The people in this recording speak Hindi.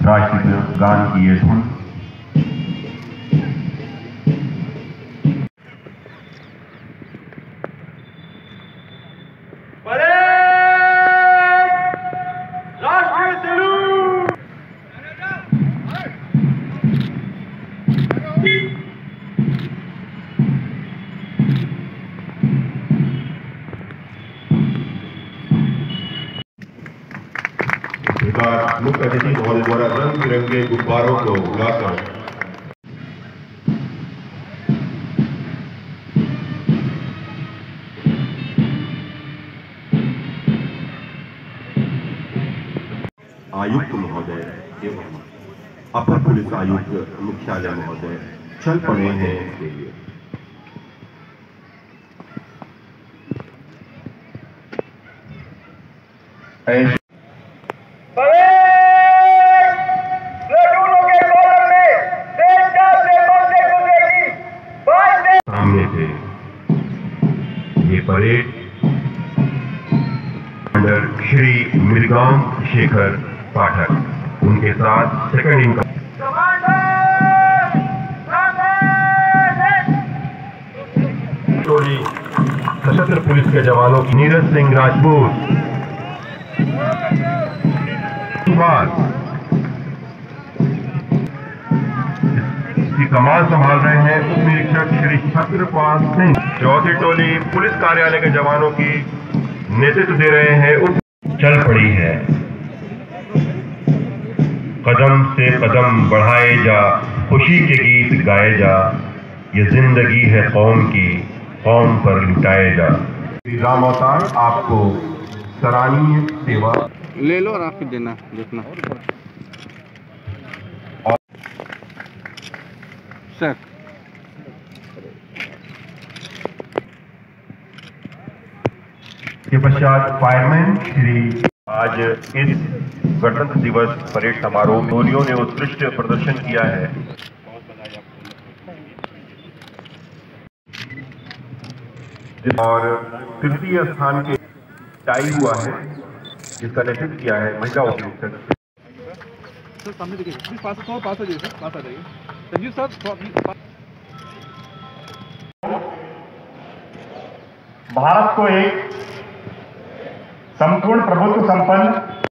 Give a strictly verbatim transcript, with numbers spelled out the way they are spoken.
राष्ट्रगान की ये धुन मुख्य अतिथि महोदय द्वारा रंग बिरंगे गुब्बारों को उड़ाकर आयुक्त महोदय एवं अपर पुलिस आयुक्त मुख्यालय महोदय चल पड़े हैं इसके लिए। सामने थे ये परेड अंडर श्री मृगाम शेखर पाठक, उनके साथ सेकंड इन टोली सशस्त्र पुलिस के जवानों की नीरज सिंह राजपूत, इसकी कमान संभाल रहे हैं उप निरीक्षक श्री छत्रपाल सिंह। चौथी टोली पुलिस कार्यालय के जवानों की नेतृत्व दे रहे हैं उप चल पड़ी है। कदम से कदम बढ़ाए जा, खुशी के गीत गाए जा, ये जिंदगी है कौम की, कौम पर लुटाए जा। श्री राम अवतार आपको सराहनीय सेवा ले लो और आपको देना देखना सर। के पश्चात फायरमैन श्री आज इस गणतंत्र दिवस परेड समारोह में टोलियों ने उत्कृष्ट प्रदर्शन किया है। और तृतीय स्थान के टाई हुआ है, जिसका नेतृत्व किया है महिला ऑफिसर। सर सामने देखिए, प्लीज पास हो, पास हो जाइए सर, पास आ जाइए संजीव सर। भारत को एक संपूर्ण प्रभुत्व संपन्न